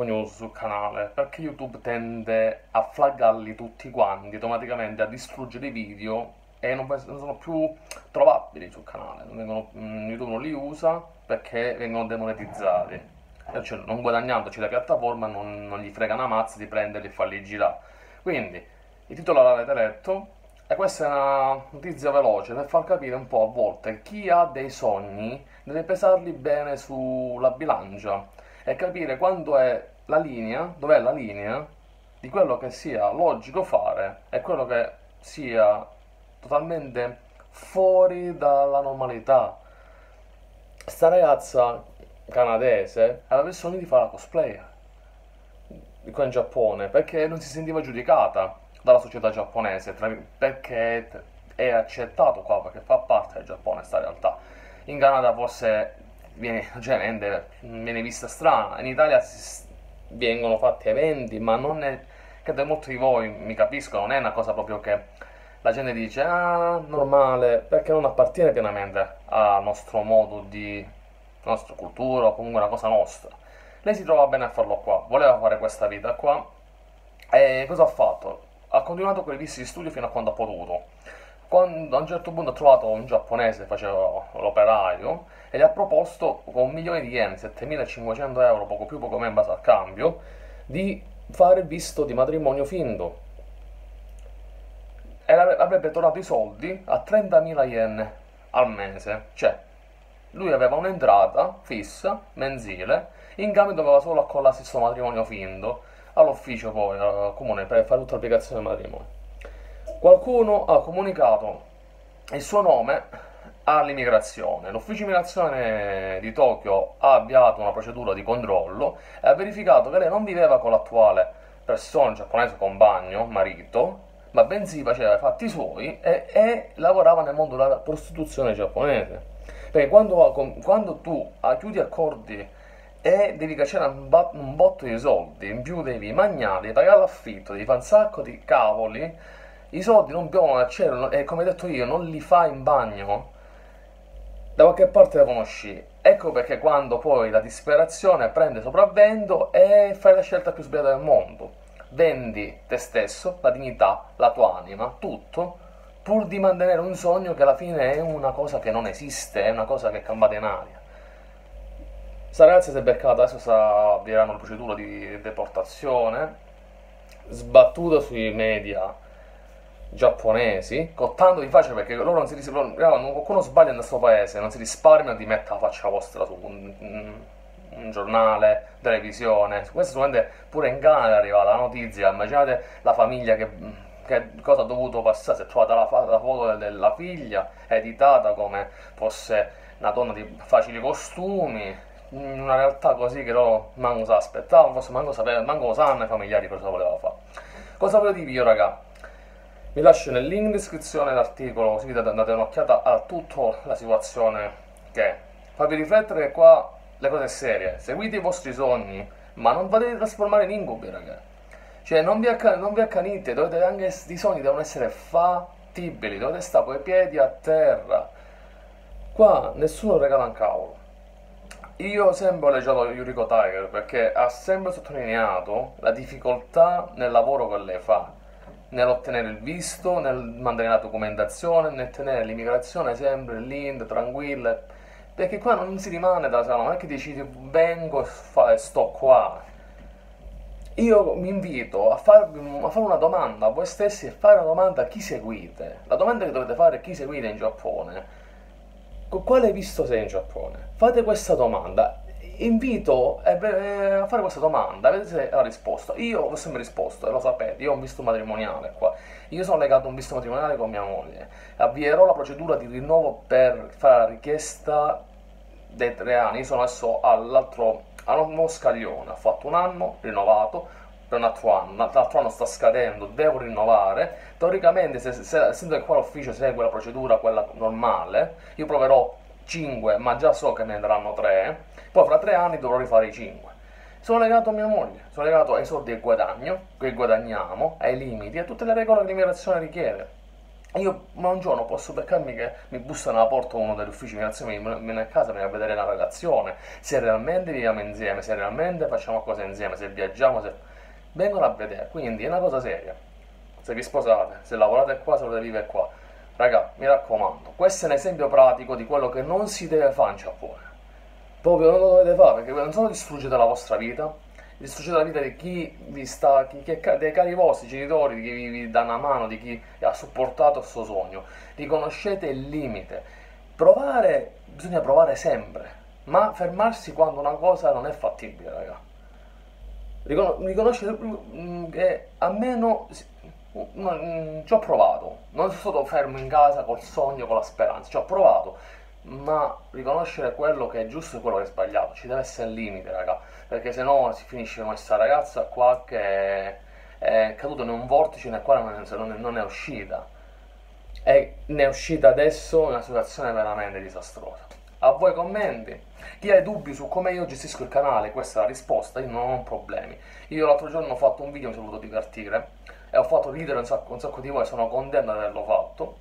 troppo news sul canale, perché YouTube tende a flaggarli tutti quanti, automaticamente a distruggere i video e non sono più trovabili sul canale. YouTube non li usa perché vengono demonetizzati. Cioè, non guadagnandoci la piattaforma non gli frega una mazza di prenderli e farli girare. Quindi, il titolo l'avete letto, e questa è una notizia veloce per far capire un po' a volte chi ha dei sogni deve pesarli bene sulla bilancia e capire quando è la linea, dov'è la linea di quello che sia logico fare e quello che sia totalmente fuori dalla normalità. Sta ragazza canadese aveva il sogno di fare la cosplayer qua in Giappone perché non si sentiva giudicata dalla società giapponese, perché è accettato qua, perché fa parte del Giappone sta realtà. In Canada forse viene vista strana, in Italia vengono fatti eventi, ma non è, credo molti di voi mi capiscono, non è una cosa proprio che la gente dice ah, normale, perché non appartiene pienamente al nostro modo di, alla nostra cultura o comunque una cosa nostra. Lei si trova bene a farlo qua, voleva fare questa vita qua e cosa ha fatto? Ha continuato con i visti di studio fino a quando ha potuto. Quando a un certo punto ha trovato un giapponese che faceva l'operaio e gli ha proposto con 1 milione di yen, 7.500 euro, poco più poco meno in base al cambio, di fare il visto di matrimonio finto. E avrebbe tornato i soldi a 30.000 yen al mese. Cioè, lui aveva un'entrata fissa, mensile, in cambio doveva solo accollarsi questo matrimonio finto all'ufficio poi, al comune, per fare tutta l'applicazione del matrimonio. Qualcuno ha comunicato il suo nome all'immigrazione. L'ufficio immigrazione di Tokyo ha avviato una procedura di controllo e ha verificato che lei non viveva con l'attuale persona giapponese compagno, marito, ma bensì faceva i fatti suoi e lavorava nel mondo della prostituzione giapponese. Perché quando tu chiudi accordi e devi cacciare un botto di soldi, in più devi mangiare, devi pagare l'affitto, devi fare un sacco di cavoli, i soldi non piovono dal cielo e come detto io non li fai in bagno, da qualche parte devono uscire. Ecco perché quando poi la disperazione prende sopravvento e fai la scelta più sbagliata del mondo. Vendi te stesso, la dignità, la tua anima, tutto, pur di mantenere un sogno che alla fine è una cosa che non esiste, è una cosa che è campata in aria. Sta ragazza si è beccata, adesso avvieranno la procedura di deportazione, sbattuta sui media giapponesi, con tanto di faccia perché loro non si quando qualcuno sbaglia nel nostro paese, non si risparmia di mettere la faccia vostra su un giornale, televisione. Questo sicuramente pure in Canada è arrivata la notizia, immaginate la famiglia che cosa ha dovuto passare, si è trovata la foto della figlia editata come fosse una donna di facili costumi, in una realtà così che loro manco si aspettavano, forse manco lo sanno i familiari cosa voleva fare. Cosa volevo dirvi io, raga? Vi lascio nel link in descrizione l'articolo, così date un'occhiata a tutta la situazione che è. Farvi riflettere che qua le cose serie. Seguite i vostri sogni, ma non potete trasformare in incubi, raga. Cioè, non vi accanite, anche i sogni devono essere fattibili, dovete stare con i piedi a terra. Qua nessuno regala un cavolo. Io ho sempre leggiato Yuriko Tiger perché ha sempre sottolineato la difficoltà nel lavoro che lei fa, nell'ottenere il visto, nel mantenere la documentazione, nel tenere l'immigrazione sempre lì, tranquilla, perché qua non si rimane da sala, non è che decidi vengo e sto qua. Io mi invito a fare una domanda a voi stessi e fare una domanda a chi seguite. La domanda che dovete fare è chi seguite in Giappone. Con quale visto sei in Giappone? Fate questa domanda. Invito a fare questa domanda, vedete la risposta. Io ho sempre risposto, e lo sapete, io ho un visto matrimoniale qua. Io sono legato a un visto matrimoniale con mia moglie. Avvierò la procedura di rinnovo per fare la richiesta dei 3 anni. Io sono adesso al nuovo scaglione. Ho fatto un anno, rinnovato, per un altro anno. L'altro anno sta scadendo, devo rinnovare. Teoricamente, essendo che qua l'ufficio segue la procedura, quella normale, io proverò 5, ma già so che ne daranno 3. Poi fra 3 anni dovrò rifare i 5. Sono legato a mia moglie, sono legato ai soldi che guadagno, che guadagniamo, ai limiti, a tutte le regole che l'immigrazione richiede. Ma un giorno posso beccarmi che mi bussano alla porta uno degli uffici migrazione, mi viene a casa, mi viene a vedere la relazione, se realmente viviamo insieme, se realmente facciamo cose insieme, se viaggiamo, se... vengono a vedere, quindi è una cosa seria. Se vi sposate, se lavorate qua, se volete vivere qua. Raga, mi raccomando, questo è un esempio pratico di quello che non si deve fare in Giappone. Proprio non lo dovete fare perché non solo distruggete la vostra vita, distruggete la vita di chi vi sta, dei cari vostri genitori, di chi vi dà una mano, di chi ha supportato il suo sogno. Riconoscete il limite. Provare, bisogna provare sempre, ma fermarsi quando una cosa non è fattibile, raga. Riconoscere che almeno ci ho provato, non sono stato fermo in casa col sogno, con la speranza, ci ho provato, ma riconoscere quello che è giusto e quello che è sbagliato, ci deve essere il limite, raga, perché se no si finisce come questa ragazza qua che è caduta in un vortice nel quale non è uscita, e ne è uscita adesso in una situazione veramente disastrosa. A voi commenti. Chi ha dubbi su come io gestisco il canale, questa è la risposta, io non ho problemi. Io l'altro giorno ho fatto un video, mi sono voluto divertire e ho fatto ridere un sacco di voi, sono contento di averlo fatto.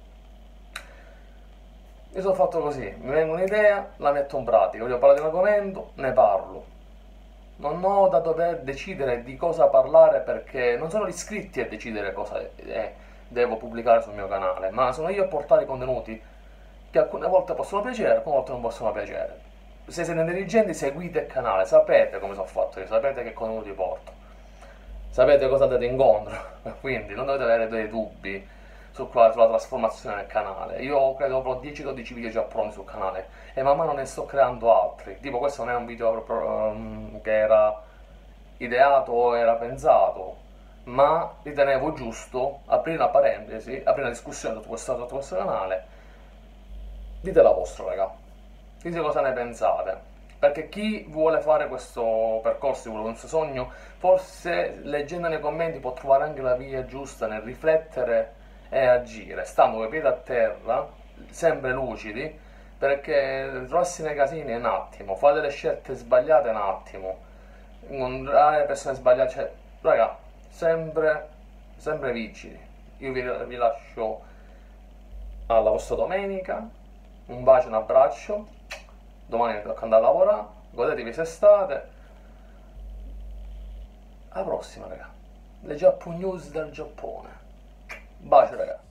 Io sono fatto così, mi viene un'idea, la metto in pratica, voglio parlare di un argomento, ne parlo. Non ho da dover decidere di cosa parlare perché non sono gli iscritti a decidere cosa devo pubblicare sul mio canale, ma sono io a portare i contenuti che alcune volte possono piacere, alcune volte non possono piacere. Se siete intelligenti seguite il canale, sapete come sono fatto io, sapete che contenuti porto, sapete cosa andate incontro, quindi non dovete avere dei dubbi sulla trasformazione del canale. Io credo avrò 10-12 video già pronti sul canale e man mano ne sto creando altri. Tipo questo non è un video proprio, che era ideato o era pensato, ma ritenevo giusto aprire una parentesi, aprire una discussione sotto questo canale. Dite la vostra, raga. Dite cosa ne pensate. Perché chi vuole fare questo percorso, vuole questo sogno, forse leggendo nei commenti può trovare anche la via giusta nel riflettere e agire, stando con i piedi a terra, sempre lucidi, perché trovarsi nei casini è un attimo, fare delle scelte sbagliate è un attimo, incontrare persone sbagliate, cioè, raga, sempre vigili. Io vi lascio alla vostra domenica, un bacio, un abbraccio, domani mi tocca andare a lavorare, godetevi quest'estate, alla prossima, raga, le Giappo News dal Giappone. Bacio, raga.